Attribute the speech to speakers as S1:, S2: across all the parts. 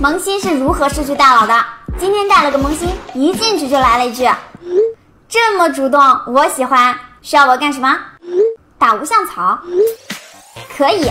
S1: 萌新是如何失去大脑的？今天带了个萌新，一进去就来了一句：“这么主动，我喜欢。需要我干什么？打无相草？可以。”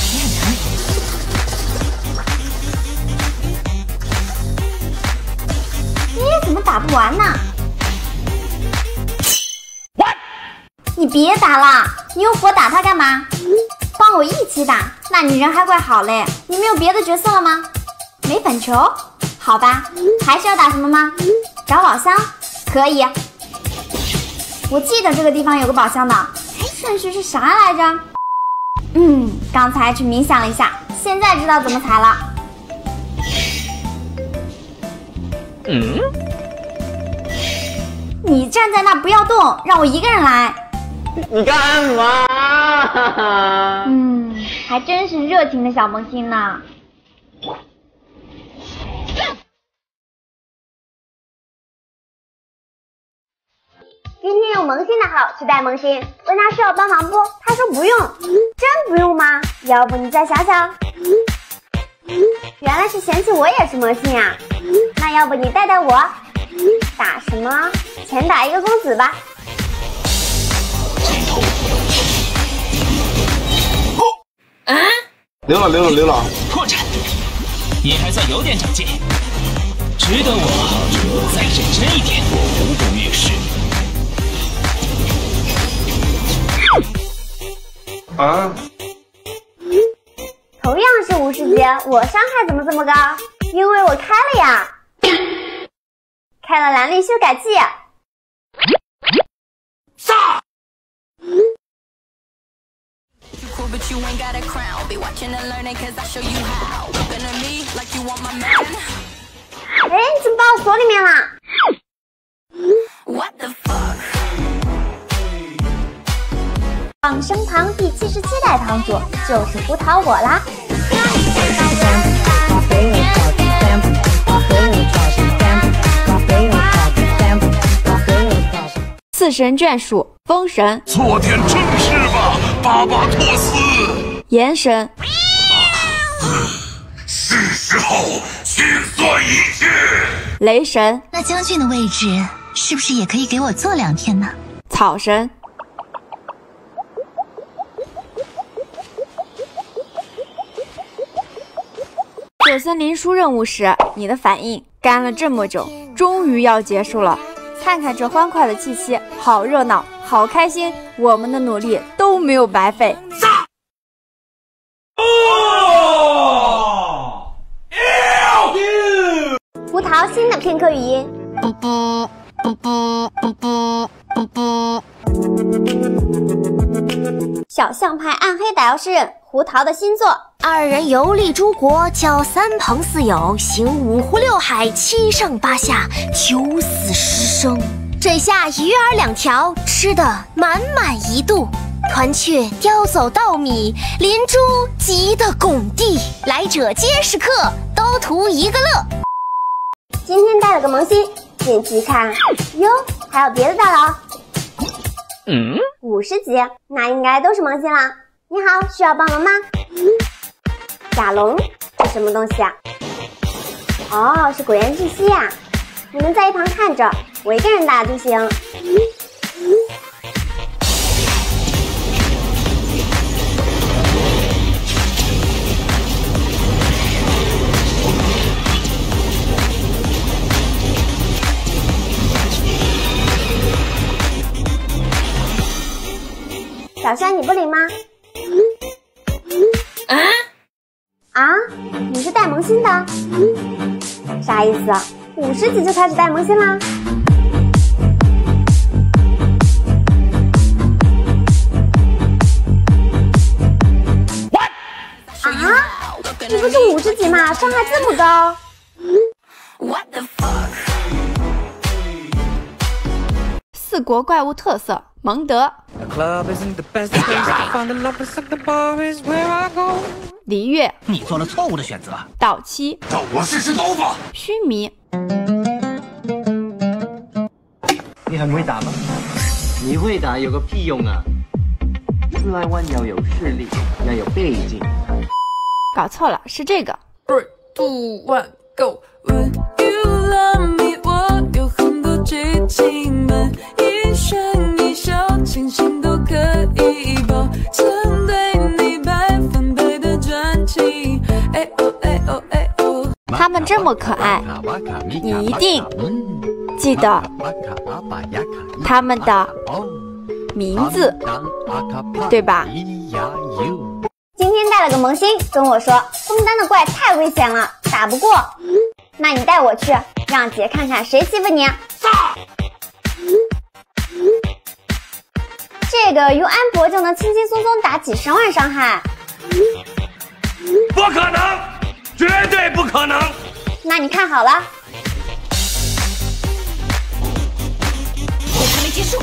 S1: 怎么打不完呢？你别打了，你用火打他干嘛？帮我一起打，那你人还怪好嘞。你没有别的角色了吗？没粉球？好吧，还是要打什么吗？找宝箱？可以。我记得这个地方有个宝箱的，顺序是啥来着？刚才去冥想了一下，现在知道怎么踩了。你站在那不要动，让我一个人来。
S2: 你干嘛？
S1: 还真是热情的小萌新呢。今天用萌新的号去带萌新，问他需要帮忙不？他说不用。真不用吗？要不你再想想。原来是嫌弃我也是萌新啊。那要不你带带我？打什么？钱打一个公子吧。
S3: 溜了！
S4: 破绽，你还算有点长进，值得我再认真一点。我无动于衷。
S1: 同样是50级，我伤害怎么这么高？因为我开了呀，开了蓝绿修改器。哎，你怎么把我锁里面了？放生堂第77代堂主就是胡桃我啦。四神眷属：风神。
S3: 做点正事吧，巴巴托斯。
S1: 炎神。
S3: 是时候清算一切。
S1: 雷神。
S5: 那将军的位置是不是也可以给我做2天呢？
S1: 草神。做森林书任务时，你的反应干了这么久，终于要结束了。看看这欢快的气息，好热闹，好开心，我们的努力都没有白费。胡桃新的片刻语音。小象派暗黑打妖诗人胡桃的新作。
S6: 2人游历诸国，交3朋4友，行5湖6海，7上8下，9死10生。这下鱼儿2条，吃得满满一肚。团雀叼走稻米，林猪急得拱地。来者皆是客，都图一个乐。
S1: 今天带了个萌新，进去一看，哟，还有别的大佬。50级，那应该都是萌新啦。你好，需要帮忙吗？甲龙，这什么东西啊？哦，是鬼炎窒息呀。你们在一旁看着，我一个人打就行。小山，你不灵吗？你是带萌新的？啥意思？50级就开始带萌新啦？你不是50级吗？伤害这么高？4国怪物特色：蒙德。璃月，
S4: 你做了错误的选择。
S1: 岛七，
S3: 让我试试头发。
S1: 须弥，
S2: 你很会打吗？你会打有个屁用啊！出来玩要有实力，要有背景。
S1: 搞错了，是这个。
S7: 3, 2, 1, Go Would you love me？ 我有很多剧情们，一生一笑，清醒都可以保证对你100%的专情。哎哦哎哦哎哦，
S6: 他们这么可爱，你一定记得他们的名字，对吧？
S1: 今天带了个萌新跟我说，枫丹的怪太危险了，打不过。那你带我去，让姐看看谁欺负你。这个用安博就能轻轻松松打几10万伤害，
S3: 不可能，绝对不可能。
S1: 那你看好了。
S6: 我还没结束。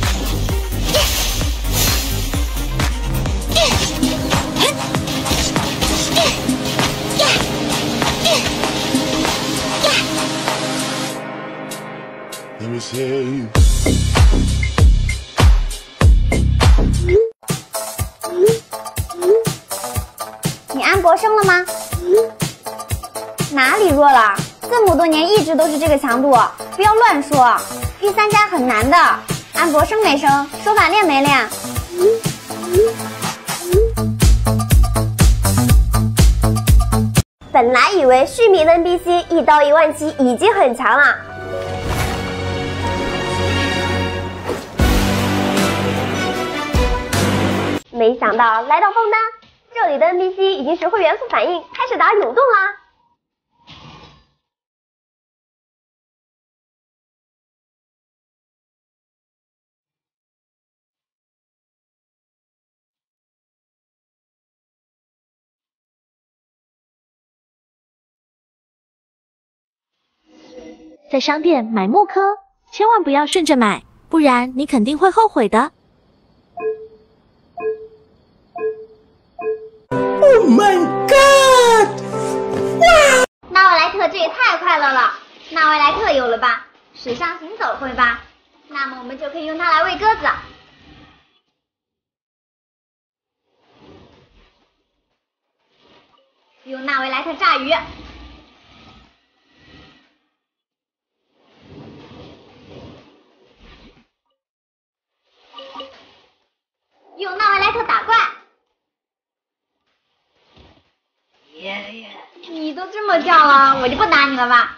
S1: 你安博升了吗？哪里弱了？这么多年一直都是这个强度，不要乱说。P3加很难的，安博升没升，手法练没练？本来以为续命 NPC 1刀17000已经很强了，没想到来到枫丹，这里的 NPC 已经学会元素反应，开始打涌动啦。
S6: 在商店买木科，千万不要顺着买，不然你肯定会后悔的。
S8: Oh my god！ 哇！
S1: 纳维莱特这也太快乐了！纳维莱特有了吧？水上行走会吧？那么我们就可以用它来喂鸽子。用纳维莱特炸鱼。用纳维莱特打怪。你都这么叫了，我就不打你了吧。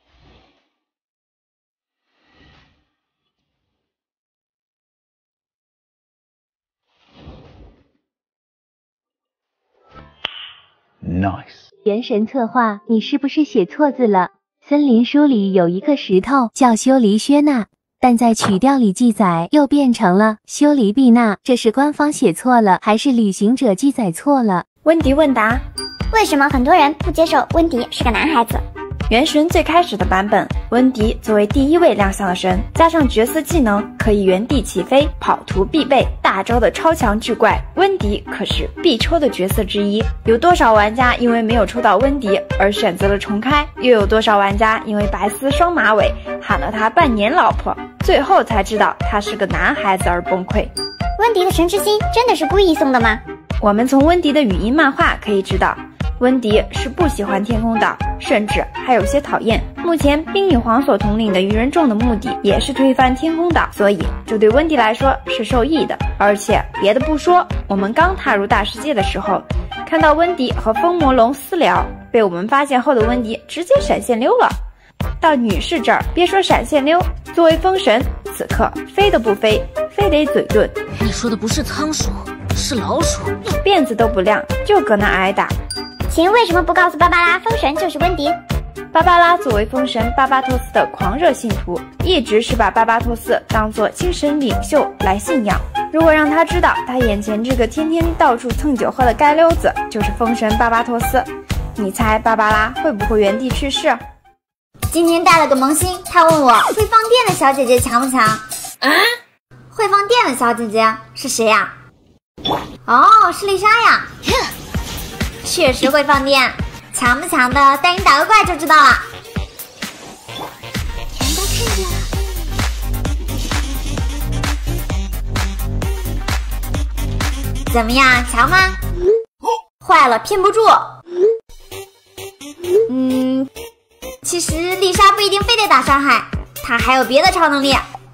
S9: Nice。
S10: 原神策划，你是不是写错字了？森林书里有一个石头叫修离薛那，但在曲调里记载又变成了修离毕那，这是官方写错了，还是旅行者记载错了？
S11: 温迪问答：
S1: 为什么很多人不接受温迪是个男孩子？
S11: 原神最开始的版本，温迪作为第1位亮相的神，加上角色技能可以原地起飞、跑图必备，大招的超强巨怪，温迪可是必抽的角色之一。有多少玩家因为没有抽到温迪而选择了重开？又有多少玩家因为白丝双马尾喊了他半年老婆，最后才知道他是个男孩子而崩溃？
S1: 温迪的神之心真的是故意送的吗？
S11: 我们从温迪的语音漫画可以知道，温迪是不喜欢天空岛，甚至还有些讨厌。目前冰女皇所统领的鱼人众的目的也是推翻天空岛，所以这对温迪来说是受益的。而且别的不说，我们刚踏入大世界的时候，看到温迪和风魔龙私聊，被我们发现后的温迪直接闪现溜了。到女士这儿，别说闪现溜，作为风神，此刻飞都不飞，非得嘴遁。
S6: 你说的不是仓鼠，是老鼠，
S11: 辫子都不亮，就搁那挨打。
S1: 秦为什么不告诉芭芭拉风神就是温迪？
S11: 芭芭拉作为风神巴巴托斯的狂热信徒，一直是把巴巴托斯当作精神领袖来信仰。如果让他知道他眼前这个天天到处蹭酒喝的街溜子就是风神巴巴托斯，你猜芭芭拉会不会原地去世？
S1: 今天带了个萌新，他问我会放电的小姐姐强不强？会放电的小姐姐是谁呀？哦，是丽莎呀。确实会放电，强不强的带你打个怪就知道了。
S6: 全都看见
S1: 了。怎么样，强吗？坏了，骗不住。 其实丽莎不一定非得打伤害，她还有别的超能力。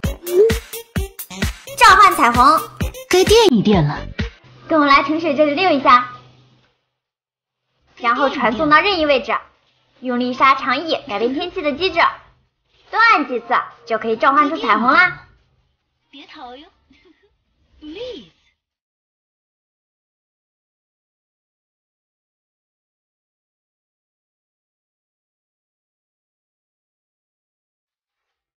S1: 召唤彩虹，
S5: 该垫一垫了。
S1: 跟我来沉水这里溜一下，然后传送到任意位置，用丽莎长翼改变天气的机制，多按几次就可以召唤出彩虹啦。
S5: 别逃哟，Please。